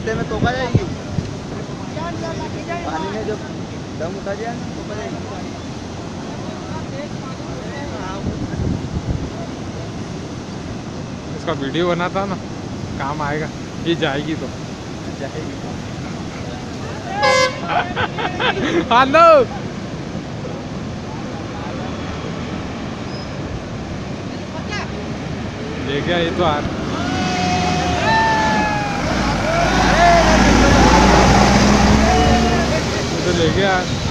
रास्ते में तोपा जाएगी, पानी में जब दम उठा दिया ना तोपा जाएगी। इसका वीडियो बनाता ना काम आएगा, ये जाएगी तो जाएगी। हेलो ले गया ये तो ले गया।